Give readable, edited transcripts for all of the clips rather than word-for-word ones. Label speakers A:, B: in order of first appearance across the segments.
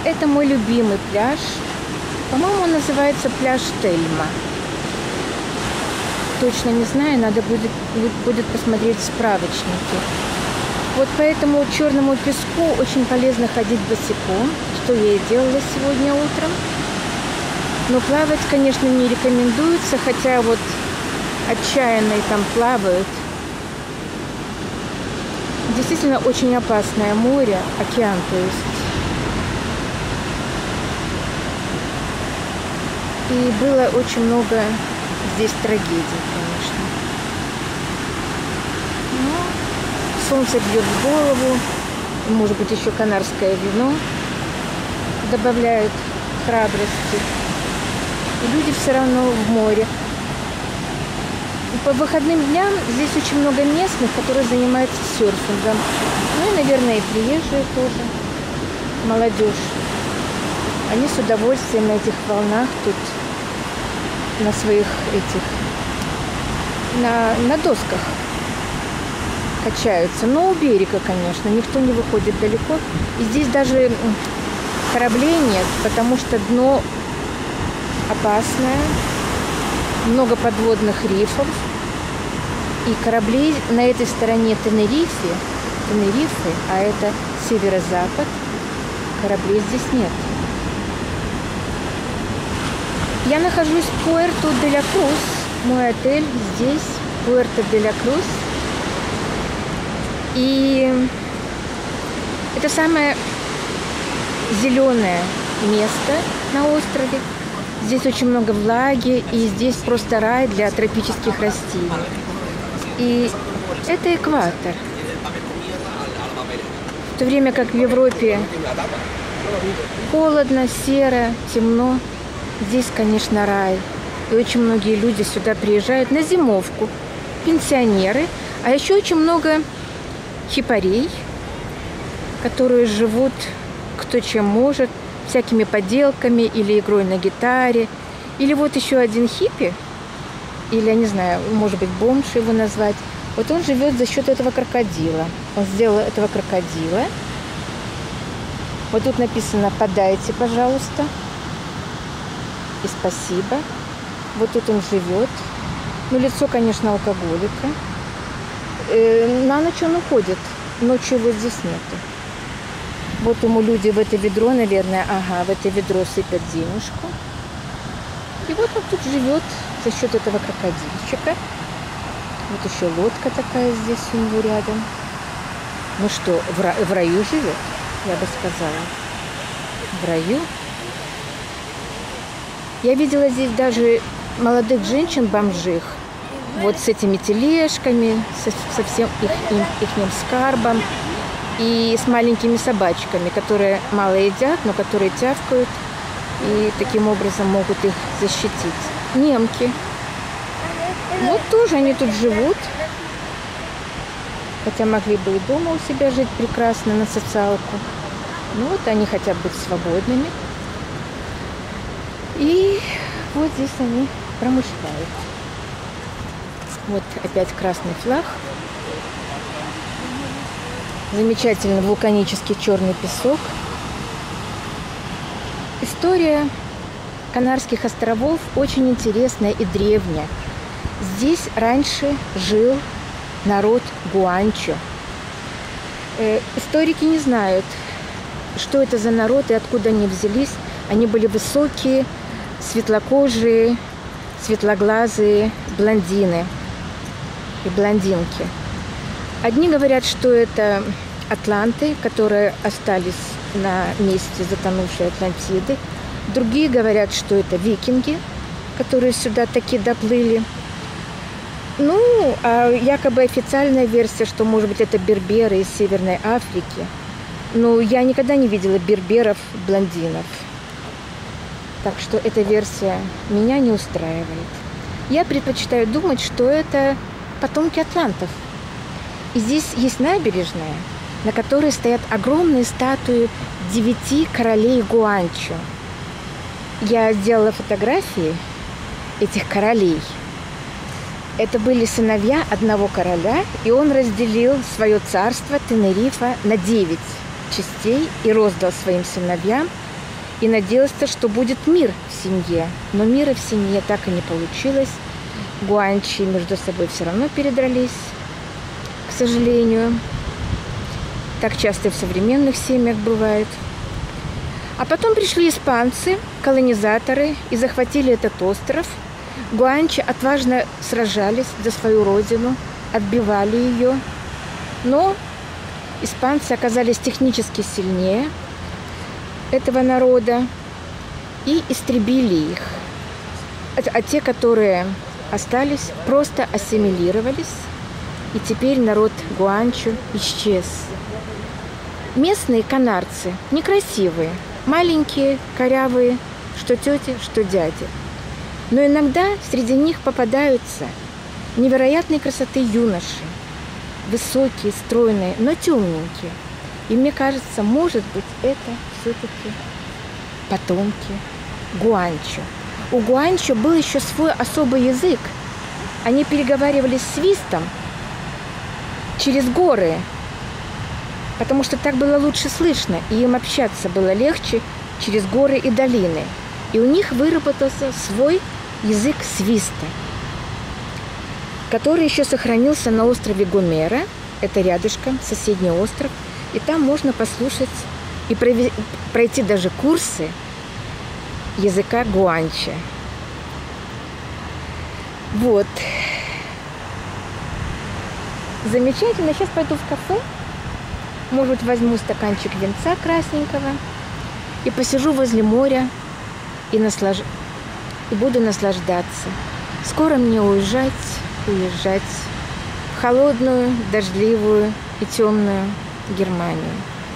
A: Это мой любимый пляж. По-моему, он называется пляж Тельма. Точно не знаю, надо будет посмотреть справочники. Вот по этому черному песку очень полезно ходить босиком, что я и делала сегодня утром. Но плавать, конечно, не рекомендуется, хотя вот отчаянные там плавают. Действительно очень опасное море, океан, то есть. И было очень много здесь трагедий, конечно. Но солнце бьет в голову, может быть, еще канарское вино добавляет храбрости. И люди все равно в море. И по выходным дням здесь очень много местных, которые занимаются серфингом. Ну и, наверное, и приезжие тоже, молодежь. Они с удовольствием на этих волнах тут, на своих этих, на досках качаются. Но у берега, конечно, никто не выходит далеко. И здесь даже кораблей нет, потому что дно опасное, много подводных рифов. И кораблей на этой стороне Тенерифе, а это северо-запад, кораблей здесь нет. Я нахожусь в Пуэрто-де-ля-Крус. Мой отель здесь, Пуэрто-де-ля-Крус. И это самое зеленое место на острове. Здесь очень много влаги, и здесь просто рай для тропических растений. И это экватор. В то время как в Европе холодно, серо, темно, здесь, конечно, рай. И очень многие люди сюда приезжают на зимовку. Пенсионеры. А еще очень много хипарей, которые живут кто чем может, всякими поделками или игрой на гитаре. Или вот еще один хиппи, или, я не знаю, может быть, бомж его назвать. Вот он живет за счет этого крокодила. Он сделал этого крокодила. Вот тут написано «Подайте, пожалуйста». И спасибо. Вот тут он живет. Ну, лицо, конечно, алкоголика. На ночь он уходит. Ночью его здесь нету. Вот ему люди в это ведро, наверное, в это ведро сыпят денежку. И вот он тут живет за счет этого крокодильчика. Вот еще лодка такая здесь у него рядом. Ну что, в раю живет, я бы сказала. В раю. Я видела здесь даже молодых женщин-бомжих, вот с этими тележками, со всем ихним скарбом и с маленькими собачками, которые мало едят, но которые тявкают и таким образом могут их защитить. Немки. Вот тоже они тут живут, хотя могли бы и дома у себя жить прекрасно на социалку. Ну вот они хотят быть свободными. И вот здесь они промышляют. Вот опять красный флаг. Замечательный вулканический черный песок. История Канарских островов очень интересная и древняя. Здесь раньше жил народ гуанчо. Историки не знают, что это за народ и откуда они взялись. Они были высокие, светлокожие, светлоглазые блондины и блондинки. Одни говорят, что это атланты, которые остались на месте затонувшей Атлантиды. Другие говорят, что это викинги, которые сюда таки доплыли. Ну, а якобы официальная версия, что, может быть, это берберы из Северной Африки. Но я никогда не видела берберов-блондинов. Так что эта версия меня не устраивает. Я предпочитаю думать, что это потомки атлантов. И здесь есть набережная, на которой стоят огромные статуи 9 королей гуанчо. Я сделала фотографии этих королей. Это были сыновья одного короля, и он разделил свое царство Тенерифа на 9 частей и роздал своим сыновьям и надеялась, что будет мир в семье. Но мира в семье так и не получилось. Гуанчи между собой все равно передрались, к сожалению. Так часто и в современных семьях бывает. А потом пришли испанцы, колонизаторы, и захватили этот остров. Гуанчи отважно сражались за свою родину, отбивали ее. Но испанцы оказались технически сильнее этого народа и истребили их. А те, которые остались, просто ассимилировались, и теперь народ гуанчо исчез. Местные канарцы некрасивые, маленькие, корявые, что тети, что дяди. Но иногда среди них попадаются невероятной красоты юноши, высокие, стройные, но темненькие. И мне кажется, может быть, это все-таки потомки гуанчо. У гуанчо был еще свой особый язык. Они переговаривались свистом через горы, потому что так было лучше слышно, и им общаться было легче через горы и долины. И у них выработался свой язык свиста, который еще сохранился на острове Гомера. Это рядышком, соседний остров. И там можно послушать и пройти даже курсы языка гуанчо. Вот. Замечательно. Сейчас пойду в кафе. Может быть, возьму стаканчик винца красненького и посижу возле моря и буду наслаждаться. Скоро мне уезжать в холодную, дождливую и темную Германию.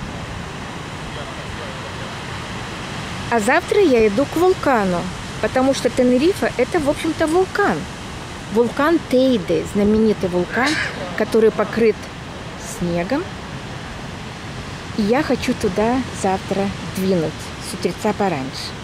A: А завтра я иду к вулкану, потому что Тенерифе – это, в общем-то, вулкан. Вулкан Тейде, знаменитый вулкан, который покрыт снегом. И я хочу туда завтра двинуть с утреца пораньше.